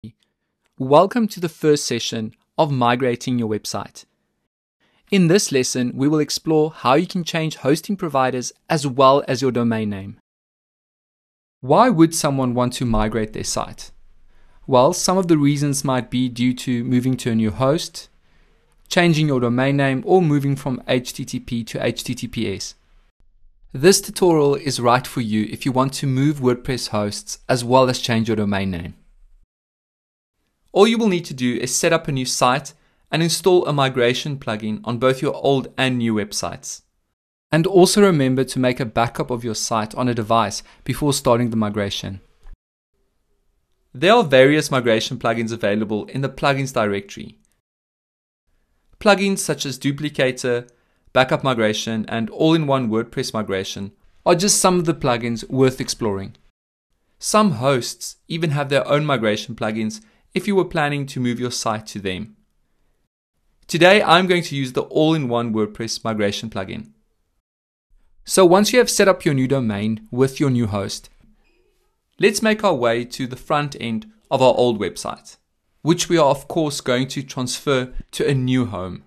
Welcome to the first session of Migrating your website. In this lesson, we will explore how you can change hosting providers as well as your domain name. Why would someone want to migrate their site? Well, some of the reasons might be due to moving to a new host, changing your domain name, or moving from HTTP to HTTPS. This tutorial is right for you if you want to move WordPress hosts as well as change your domain name. All you will need to do is set up a new site and install a migration plugin on both your old and new websites. And also remember to make a backup of your site on a device before starting the migration. There are various migration plugins available in the plugins directory. Plugins such as Duplicator, Backup Migration, and All-in-One WordPress Migration are just some of the plugins worth exploring. Some hosts even have their own migration plugins if you were planning to move your site to them. Today, I'm going to use the All-in-One WordPress Migration plugin. So once you have set up your new domain with your new host, let's make our way to the front end of our old website, which we are of course going to transfer to a new home.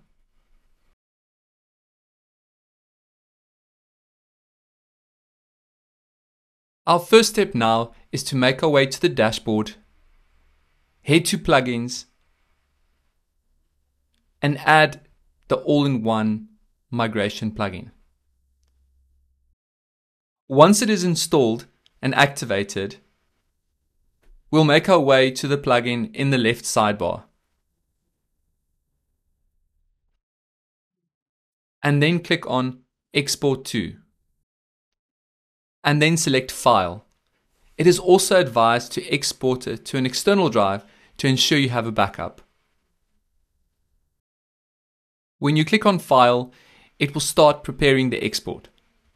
Our first step now is to make our way to the dashboard, head to plugins, and add the all-in-one migration plugin. Once it is installed and activated, we'll make our way to the plugin in the left sidebar. And then click on Export to. And then select File. It is also advised to export it to an external drive to ensure you have a backup. When you click on File, it will start preparing the export.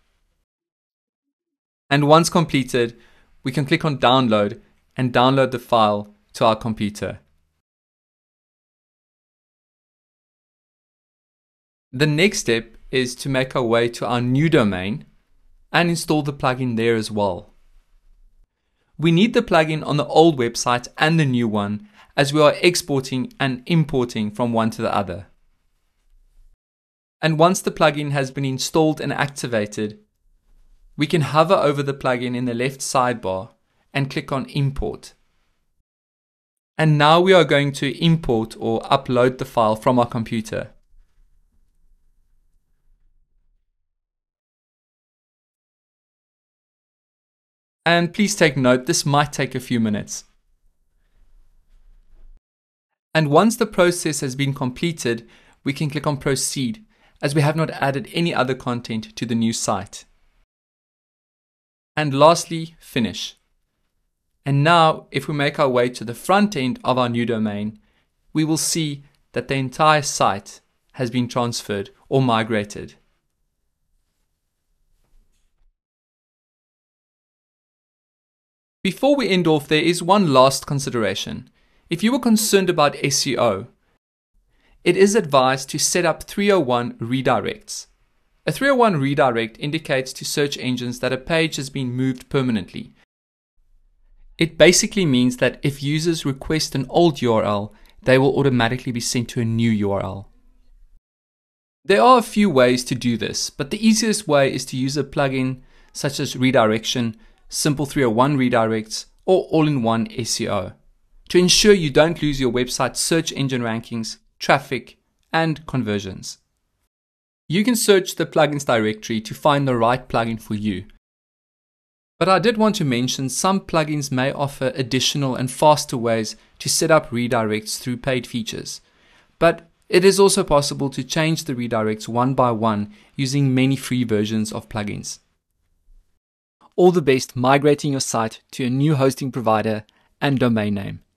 And once completed, we can click on Download and download the file to our computer. The next step is to make our way to our new domain and install the plugin there as well. We need the plugin on the old website and the new one, as we are exporting and importing from one to the other. And once the plugin has been installed and activated, we can hover over the plugin in the left sidebar and click on Import. And now we are going to import or upload the file from our computer. And please take note, this might take a few minutes. And once the process has been completed, we can click on Proceed, as we have not added any other content to the new site. And lastly, Finish. And now, if we make our way to the front end of our new domain, we will see that the entire site has been transferred or migrated. Before we end off, there is one last consideration. If you are concerned about SEO, it is advised to set up 301 redirects. A 301 redirect indicates to search engines that a page has been moved permanently. It basically means that if users request an old URL, they will automatically be sent to a new URL. There are a few ways to do this, but the easiest way is to use a plugin such as Redirection, Simple 301 Redirects, or All-in-One SEO to ensure you don't lose your website's search engine rankings, traffic, and conversions. You can search the plugins directory to find the right plugin for you. But I did want to mention some plugins may offer additional and faster ways to set up redirects through paid features. But it is also possible to change the redirects one by one using many free versions of plugins. All the best migrating your site to a new hosting provider and domain name.